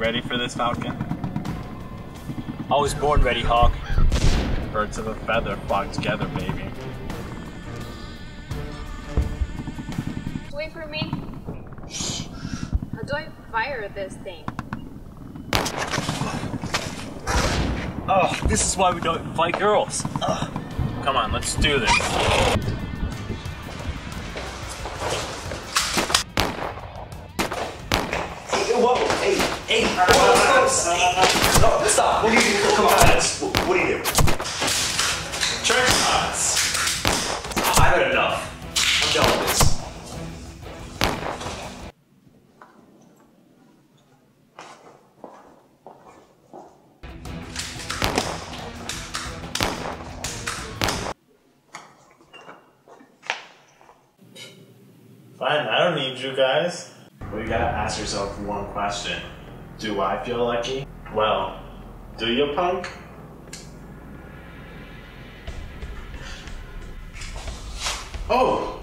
ready for this, Falcon? I was born ready, Hawk. Birds of a feather flock together, baby. Wait for me. How do I fire this thing? Oh, this is why we don't fight girls. Come on, let's do this. Whoa, hey, whoa, no, stop. What do you do? Come on, what do you do? Trick shots. I've had enough. I'm done with this. Fine, I don't need you guys. Well, you gotta ask yourself one question. Do I feel lucky? Well, do you, punk? Oh!